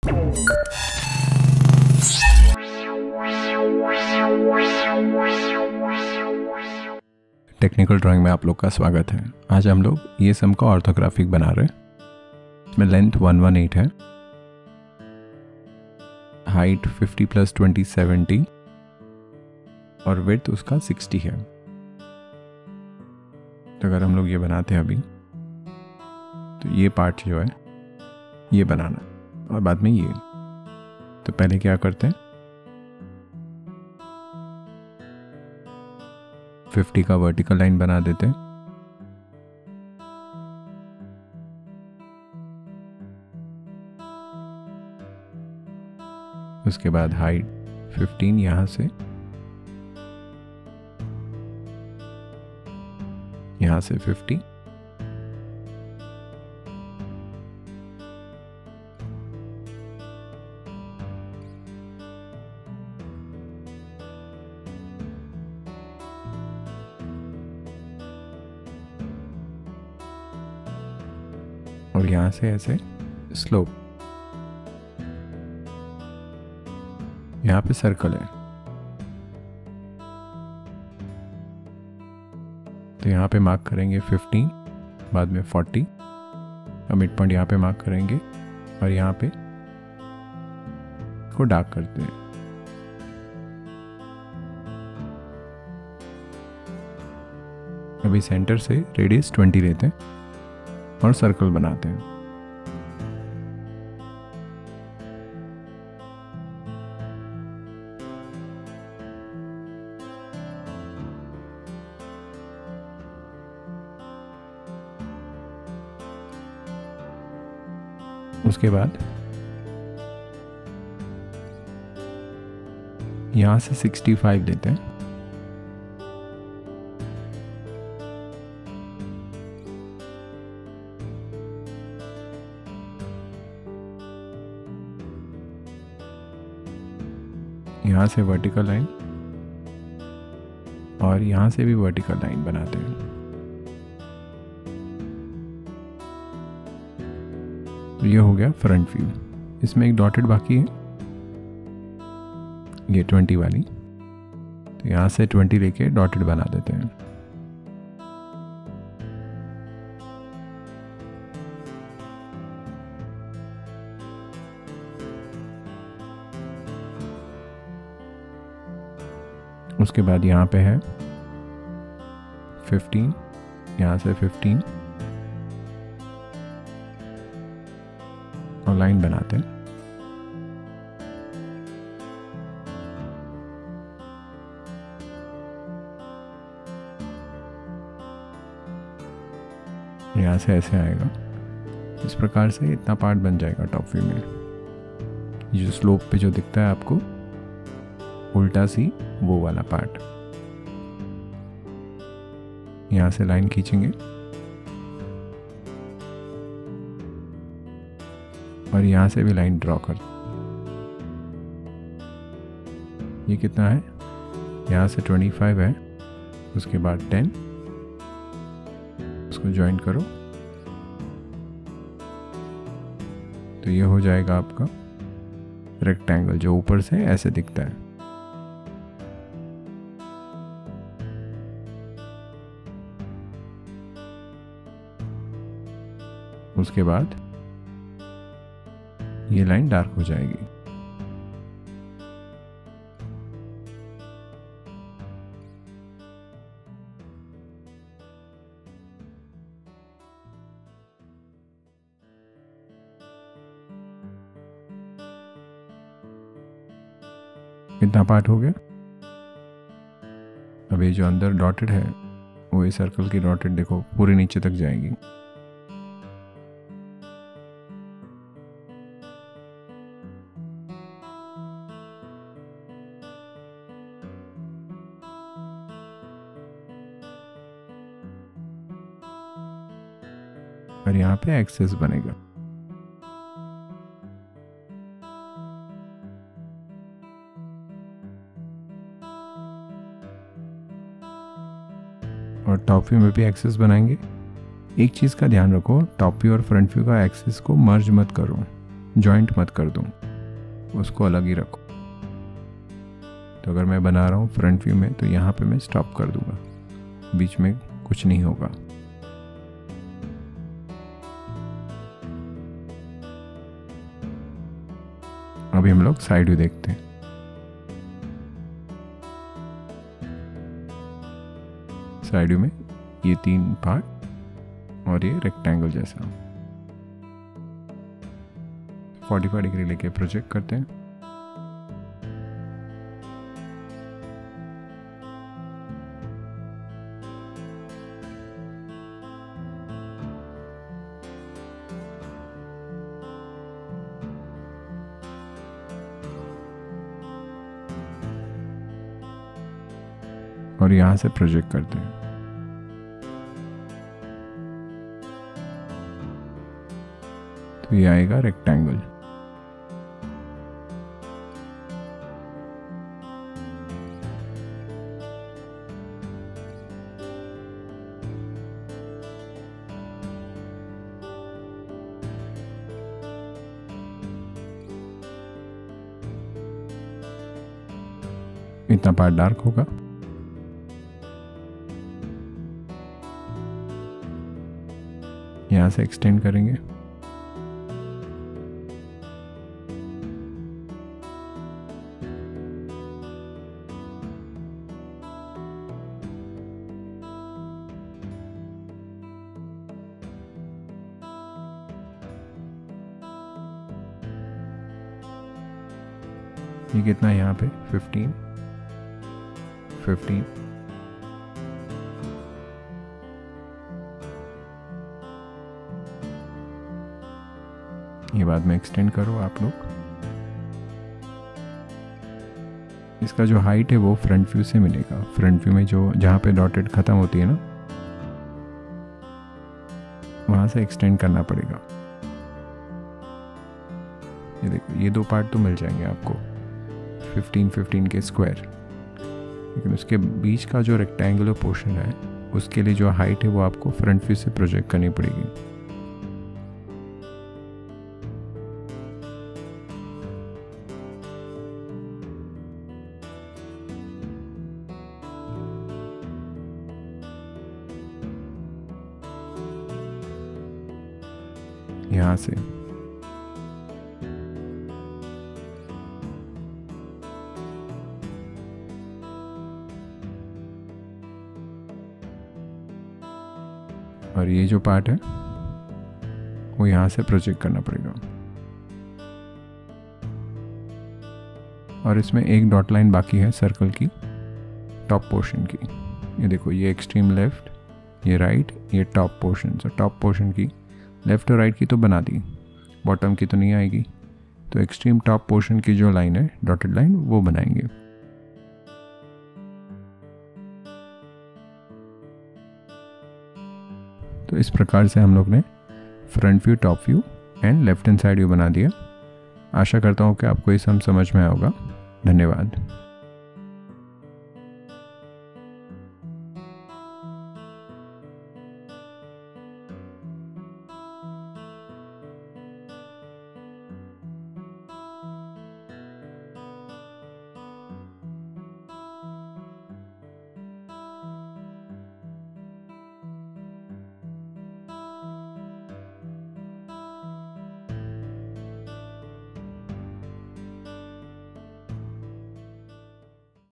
Technical drawing में आप लोग का स्वागत है। आज हम लोग ये सम का ऑर्थोग्राफिक बना रहे हैं। इसमें लेंथ 118 है, हाइट 50 + 20 70 और विड्थ उसका 60 है। तो अगर हम लोग ये बनाते हैं अभी, तो ये पार्ट जो है ये बनाना है और बाद में ये। तो पहले क्या करते हैं, 50 का वर्टिकल लाइन बना देते हैं। उसके बाद हाइट 15 यहां से यहां से 50, और यहां से ऐसे स्लोप। यहां पे सर्कल है, तो यहां पे मार्क करेंगे 15, बाद में 40 और मिड पॉइंट यहां पे मार्क करेंगे और यहां पे को डार्क करते हैं। अभी सेंटर से रेडियस 20 लेते हैं और सर्कल बनाते हैं। उसके बाद यहां से 65 लेते हैं, यहाँ से वर्टिकल लाइन और यहाँ से भी वर्टिकल लाइन बनाते हैं। तो ये हो गया फ्रंट व्यू। इसमें एक डॉटेड बाकी है, ये 20 वाली। तो यहाँ से 20 लेके डॉटेड बना देते हैं। उसके बाद यहाँ पे है 15, यहाँ से 15 और लाइन बनाते हैं। यहाँ से ऐसे आएगा। इस प्रकार से इतना पार्ट बन जाएगा टॉप व्यू में। ये जो स्लोप पे जो दिखता है आपको उल्टा सी, वो वाला पार्ट। यहां से लाइन खींचेंगे और यहां से भी लाइन ड्रॉ कर। ये कितना है, यहां से 25 है, उसके बाद 10, उसको ज्वाइन करो तो ये हो जाएगा आपका रेक्टेंगल जो ऊपर से ऐसे दिखता है। उसके बाद ये लाइन डार्क हो जाएगी। कितना पार्ट हो गया। अब ये जो अंदर डॉटेड है वो इस सर्कल की डॉटेड देखो पूरे नीचे तक जाएगी। और यहाँ पे एक्सेस बनेगा। और टॉप व्यू में भी एक्सेस बनाएंगे। एक चीज़ का ध्यान रखो, टॉप व्यू और फ्रंट व्यू का एक्सेस को मर्ज मत करो, जॉइंट मत कर दूँ, उसको अलग ही रखो। तो अगर मैं बना रहा हूँ फ्रंट व्यू में तो यहाँ पे मैं स्टॉप कर दूंगा, बीच में कुछ नहीं होगा। अभी हम लोग साइड व्यू देखते हैं। साइड व्यू में ये 3 पार्ट और ये रेक्टेंगल जैसा 45 डिग्री लेके प्रोजेक्ट करते हैं। और यहां से प्रोजेक्ट करते हैं। तो ये आएगा रेक्टेंगल। इतना पार्ट डार्क होगा। यहाँ से एक्सटेंड करेंगे। ये कितना है यहाँ पे 15 ये बाद में एक्सटेंड करो आप लोग। इसका जो हाइट है वो फ्रंट व्यू से मिलेगा। फ्रंट व्यू में जो जहाँ पे डॉटेड खत्म होती है ना, वहाँ से एक्सटेंड करना पड़ेगा। ये देखो, ये 2 पार्ट तो मिल जाएंगे आपको 15 के स्क्वायर, लेकिन उसके बीच का जो रेक्टेंगुलर पोर्शन है उसके लिए जो हाइट है वो आपको फ्रंट व्यू से प्रोजेक्ट करनी पड़ेगी। यहाँ से और ये जो पार्ट है वो यहाँ से प्रोजेक्ट करना पड़ेगा। और इसमें एक डॉट लाइन बाकी है सर्कल की टॉप पोर्शन की। ये देखो, ये एक्सट्रीम लेफ्ट, ये राइट, ये top portion. So top portion की लेफ्ट और राइट की तो बना दी, बॉटम की तो नहीं आएगी। तो एक्सट्रीम टॉप पोर्शन की जो लाइन है डॉटेड लाइन वो बनाएंगे। तो इस प्रकार से हम लोग ने front view, top view and left hand side view बना दिया। आशा करता हूँ कि आपको ये सब समझ में आएगा। धन्यवाद।